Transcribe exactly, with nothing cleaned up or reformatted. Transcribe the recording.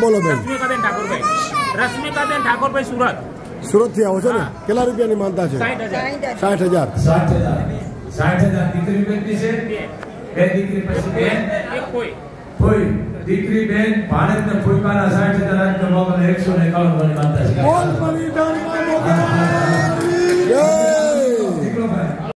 બોલો બેન? રશ્મિકાબેન ઠાકોરભાઈ. રશ્મિકાબેન ઠાકોરભાઈ સુરત. સુરત થી આવો છો ને? કેટલા રૂપિયાની માનતા છે? સાઠ હજાર. સાઠ હજાર. સાઠ હજાર. સાઠ હજાર દીકરી બેનની છે. બે દીકરી પછી બેન એક કોઈ કોઈ દીકરી બેન ભારતના ફૂલકાના સાઠ હજાર એકસો ને એકાવન